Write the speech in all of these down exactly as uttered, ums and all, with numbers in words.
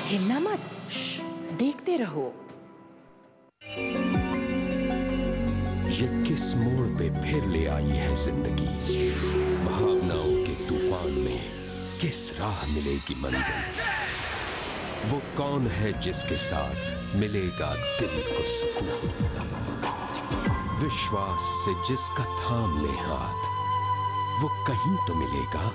हिलना मत, देखते रहो। ये किस मोड़ पे फिर ले आई है जिंदगी, भावनाओं के तूफान में किस राह मिलेगी मंजिल। वो कौन है जिसके साथ मिलेगा दिल को सुकून, विश्वास से जिसका थाम ले हाथ, वो कहीं तो मिलेगा,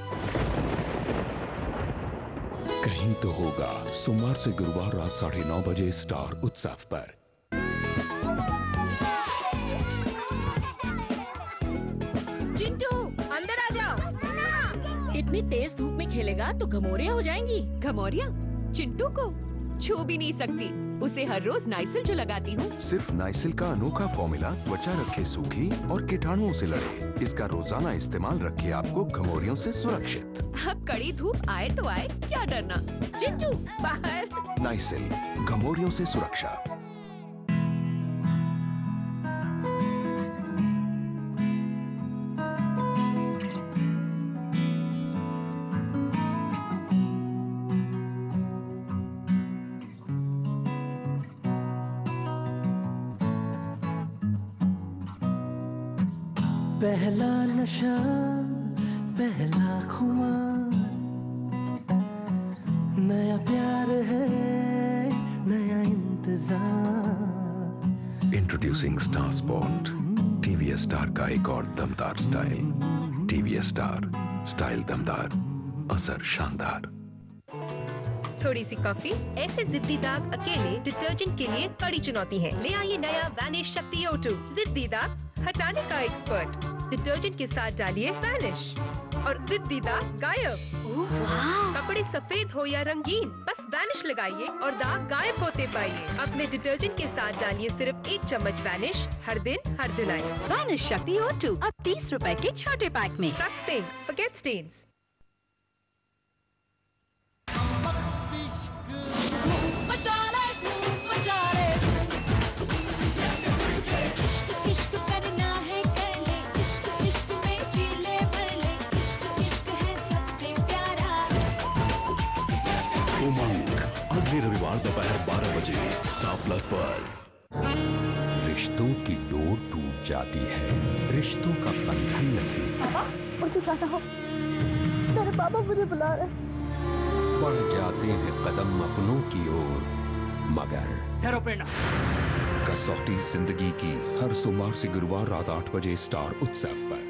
कहीं तो होगा। सोमवार से गुरुवार रात साढ़े नौ बजे स्टार उत्सव पर। चिंटू अंदर आ जाओ। इतनी तेज धूप में खेलेगा तो घमौरियां हो जाएंगी। घमौरियां? चिंटू को छू भी नहीं सकती, उसे हर रोज नाइसिल जो लगाती हूँ। सिर्फ नाइसिल का अनोखा फॉर्मूला त्वचा रखे सूखी और कीटाणुओं से लड़े। इसका रोजाना इस्तेमाल रखे आपको घमौरियों से सुरक्षित। अब कड़ी धूप आए तो आए, क्या डरना। चिंटू बाहर। नाइसिल, घमौरियों से सुरक्षा। पहला नशा पहला खुमार, नया प्यार है नया इंतजार। Introducing star spot, TVS star का एक और दमदार स्टाइल। टीवीएस स्टार, स्टाइल दमदार, असर शानदार। थोड़ी सी कॉफी, ऐसे जिद्दी दाग अकेले डिटर्जेंट के लिए बड़ी चुनौती है। ले आइए नया वैनिश शक्ति ओ टू, जिद्दी दाग हटाने का एक्सपर्ट। डिटर्जेंट के साथ डालिए वैनिश और जिद्दी दाग गायब। कपड़े सफेद हो या रंगीन, बस वैनिश लगाइए और दाग गायब होते पाइए। अपने डिटर्जेंट के साथ डालिए सिर्फ एक चम्मच वैनिश, हर दिन हर धुलाई। वैनिश शक्ति ओ टू अब तीस रुपए के छोटे पैक में। Trust pink, forget stains. उमंग अगले रविवार दोपहर बारह बजे स्टार प्लस पर। रिश्तों की डोर टूट जाती है, रिश्तों का बंधन नहीं। पापा मुझे जाना हो, मेरे पापा मुझे बुला रहे। बढ़ जाते हैं कदम अपनों की ओर, मगर ठहरो प्रेरणा। कसौटी जिंदगी की हर सोमवार से गुरुवार रात आठ बजे स्टार उत्सव पर।